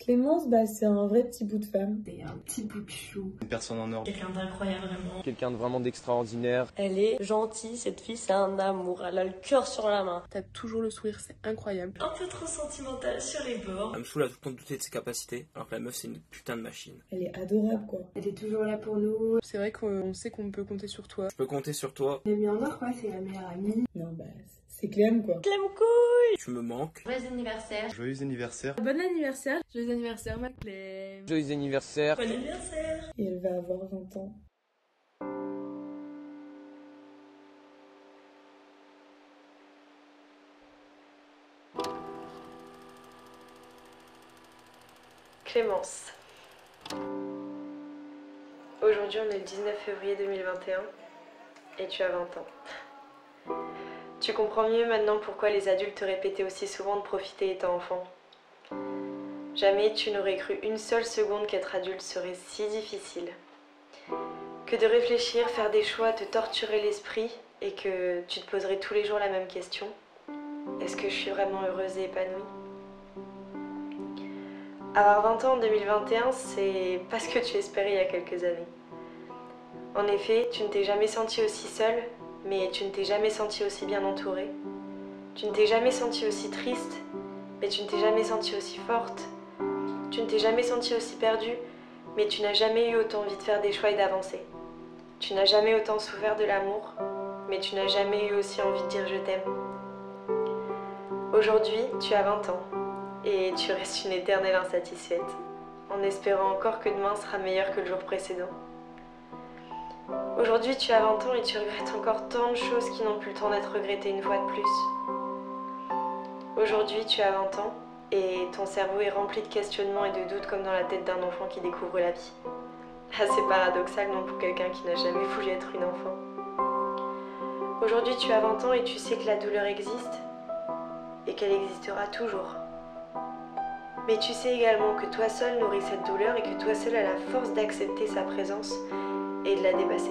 Clémence, c'est un vrai petit bout de femme. C'est un petit bout de chou. Une personne en or. Quelqu'un d'incroyable, vraiment. Quelqu'un de vraiment d'extraordinaire. Elle est gentille, cette fille, c'est un amour. Elle a le cœur sur la main. T'as toujours le sourire, c'est incroyable. Un peu trop sentimentale sur les bords. Elle me saoule à tout le temps de douter de ses capacités, alors que la meuf c'est une putain de machine. Elle est adorable, quoi. Elle est toujours là pour nous. C'est vrai qu'on sait qu'on peut compter sur toi. Je peux compter sur toi. L'amie en or, quoi, c'est la meilleure amie. Non, c'est Clem, quoi. Clem couille. Tu me manques. Joyeux anniversaire. Joyeux anniversaire. Bon anniversaire. Joyeux anniversaire, ma Clem. Joyeux anniversaire. Bon anniversaire. Et elle va avoir 20 ans. Clémence. Aujourd'hui, on est le 19 février 2021 et tu as 20 ans. Tu comprends mieux maintenant pourquoi les adultes te répétaient aussi souvent de profiter étant enfant. Jamais tu n'aurais cru une seule seconde qu'être adulte serait si difficile. Que de réfléchir, faire des choix, te torturer l'esprit et que tu te poserais tous les jours la même question. Est-ce que je suis vraiment heureuse et épanouie ? Avoir 20 ans en 2021, c'est pas ce que tu espérais il y a quelques années. En effet, tu ne t'es jamais sentie aussi seule, mais tu ne t'es jamais sentie aussi bien entourée. Tu ne t'es jamais sentie aussi triste, mais tu ne t'es jamais sentie aussi forte. Tu ne t'es jamais sentie aussi perdue, mais tu n'as jamais eu autant envie de faire des choix et d'avancer. Tu n'as jamais autant souffert de l'amour, mais tu n'as jamais eu aussi envie de dire je t'aime. Aujourd'hui, tu as 20 ans. Et tu restes une éternelle insatisfaite, en espérant encore que demain sera meilleur que le jour précédent. Aujourd'hui, tu as 20 ans et tu regrettes encore tant de choses qui n'ont plus le temps d'être regrettées une fois de plus. Aujourd'hui, tu as 20 ans et ton cerveau est rempli de questionnements et de doutes comme dans la tête d'un enfant qui découvre la vie. Assez paradoxal, non, pour quelqu'un qui n'a jamais voulu être une enfant. Aujourd'hui, tu as 20 ans et tu sais que la douleur existe et qu'elle existera toujours. Mais tu sais également que toi seul nourris cette douleur et que toi seul as la force d'accepter sa présence et de la dépasser.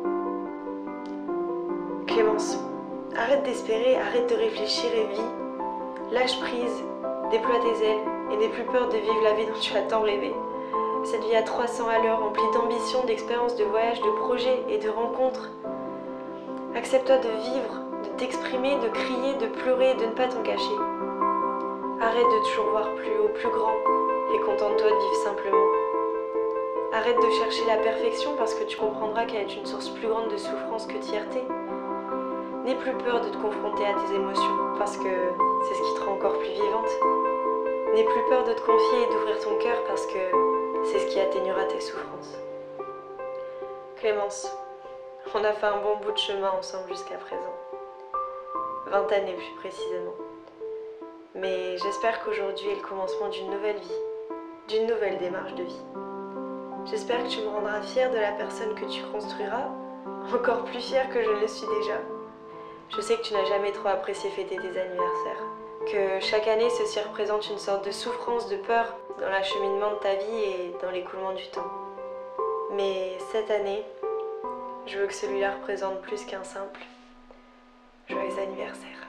Clémence, arrête d'espérer, arrête de réfléchir et vis. Lâche prise, déploie tes ailes et n'aie plus peur de vivre la vie dont tu as tant rêvé. Cette vie à 300 à l'heure, remplie d'ambition, d'expériences, de voyages, de projets et de rencontres. Accepte-toi de vivre, de t'exprimer, de crier, de pleurer et de ne pas t'en cacher. Arrête de toujours voir plus haut, plus grand, et contente-toi de vivre simplement. Arrête de chercher la perfection parce que tu comprendras qu'elle est une source plus grande de souffrance que de fierté. N'aie plus peur de te confronter à tes émotions parce que c'est ce qui te rend encore plus vivante. N'aie plus peur de te confier et d'ouvrir ton cœur parce que c'est ce qui atténuera tes souffrances. Clémence, on a fait un bon bout de chemin ensemble jusqu'à présent. 20 années plus précisément. Mais j'espère qu'aujourd'hui est le commencement d'une nouvelle vie, d'une nouvelle démarche de vie. J'espère que tu me rendras fière de la personne que tu construiras, encore plus fière que je ne le suis déjà. Je sais que tu n'as jamais trop apprécié fêter tes anniversaires, que chaque année ceci représente une sorte de souffrance, de peur dans l'acheminement de ta vie et dans l'écoulement du temps. Mais cette année, je veux que celui-là représente plus qu'un simple joyeux anniversaire.